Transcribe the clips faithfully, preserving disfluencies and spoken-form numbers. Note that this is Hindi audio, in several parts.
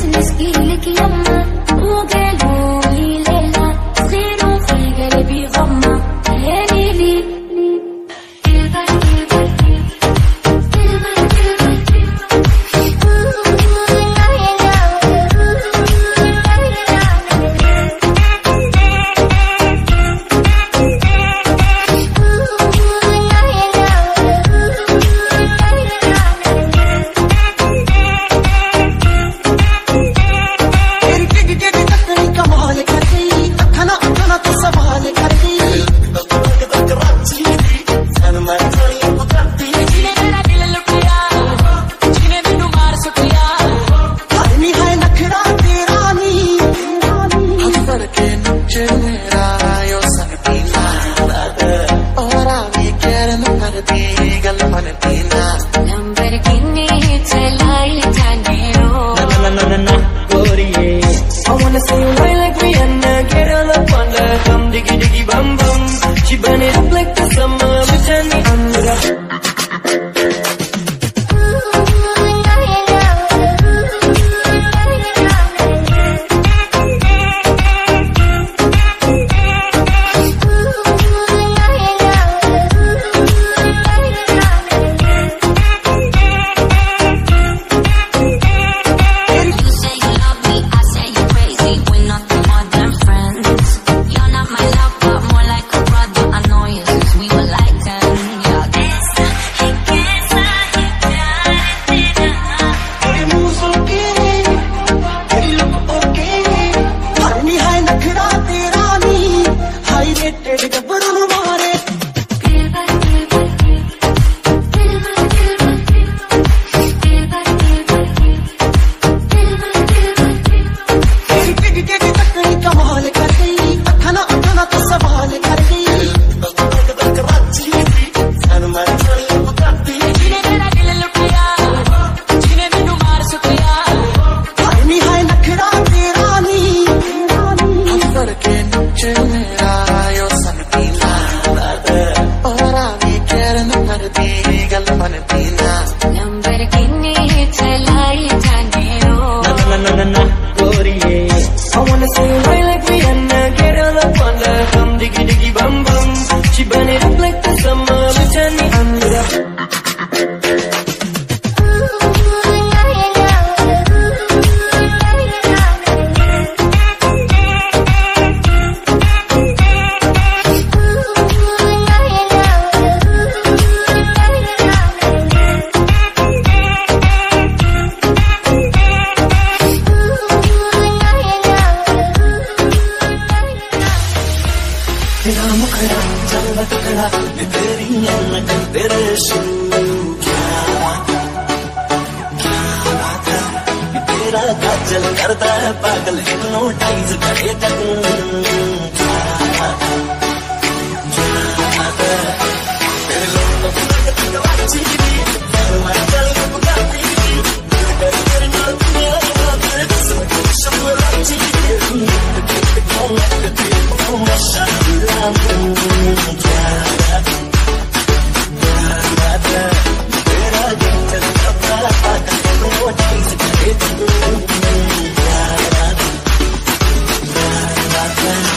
Bye.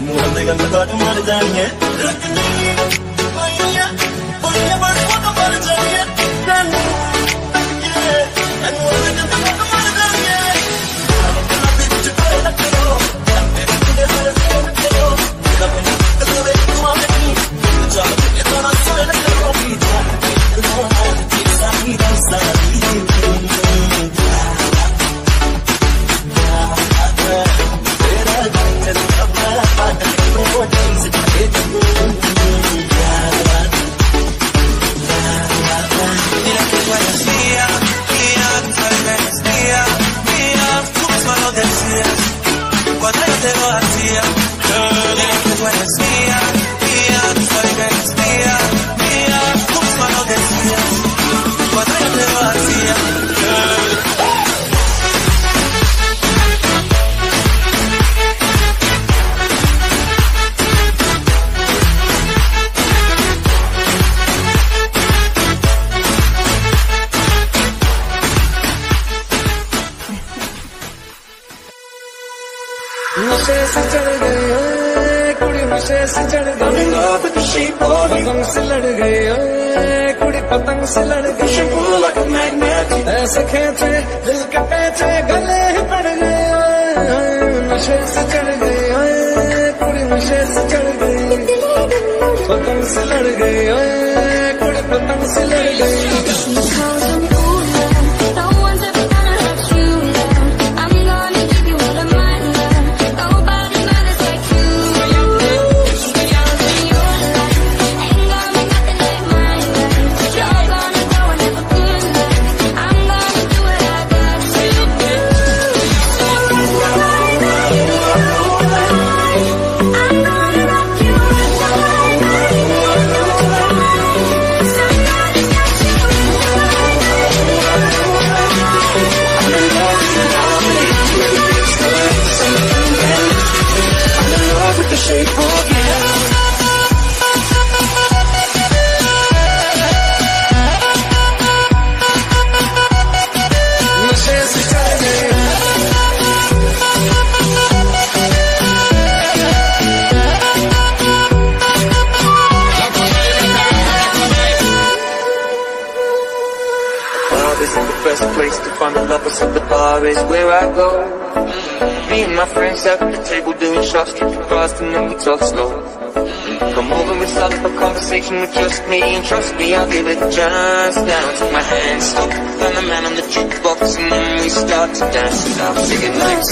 Trust me, I'll give it a chance. Now take my hand, stop, find the man on the jukebox, and then we start to dance. And I'll sing it like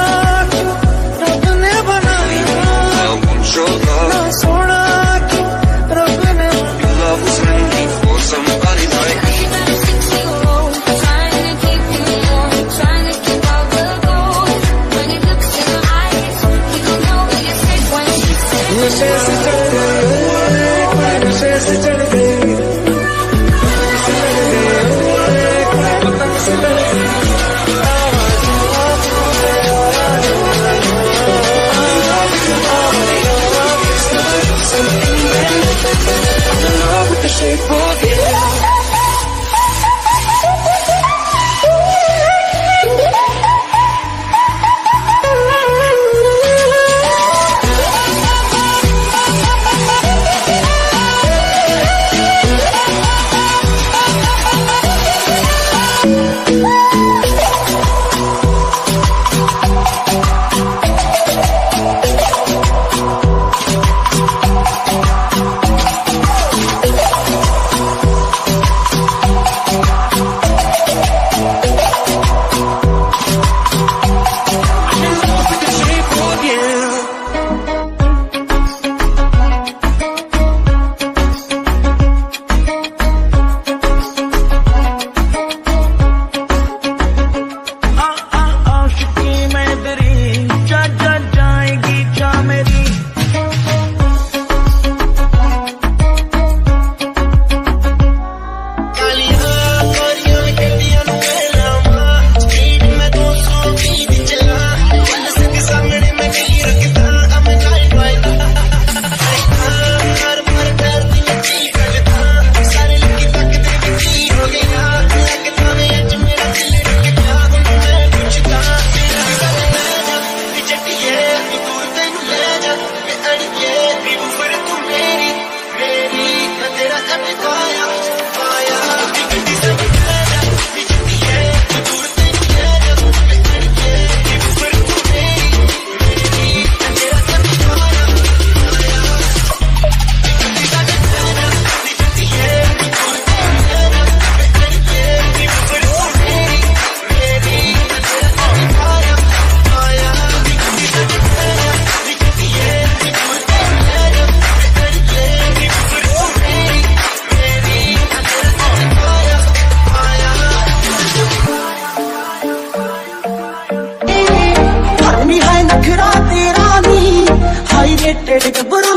I want your love. Your love was meant me for somebody like me. Trying to keep you warm, trying to keep all the gold. When he looks in my eyes, you don't know that you're sick when she says.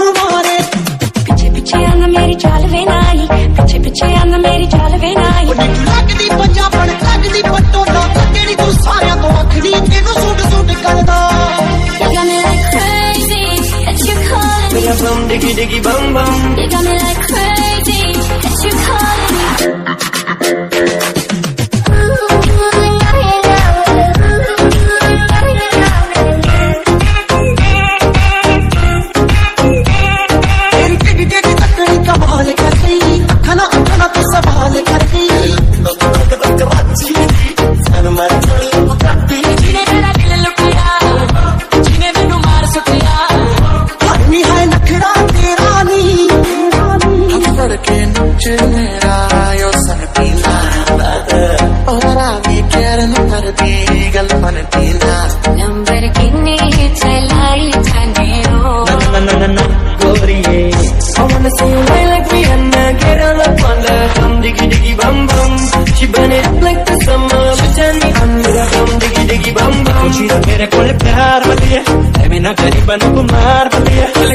मारे पीछे पीछे आना मेरी चाल वे नाई, पीछे पीछे आना मेरी चाल वे नाई। लगदी पंजाबण लगदी पटोला, तेरी तू सारियां तो अखड़ी तेनू सूट सूट करदा। You got me like crazy that you calling me. मेरा बम डिगी डिगी बम बम। You got me like crazy that you calling me. तेरी टिडी टिडी तकड़ी कमाल कर गई, खाना खाना तो सवाल कर गई। सन मर चली मुकद्दी जिने मेरा दिल लुटिया, जिने मैनू मार सुटिया। हरनी है नखरा तेरा नी, हम सड़के नीचे मेरा यो सन पीला। और आवी कैरन पर दी गल मन पीला। नंबर किन्नी चलाई थाने हो। Na na na na गोरिये I wanna see you way like Rihanna, get all up on the bum diggy diggy bum bum. She burn it up like the summer, she turn me on with a bum diggy diggy bum bum. She मेरे कोल प्यार बलिए, मैं ना गरीबन को मार बलिए।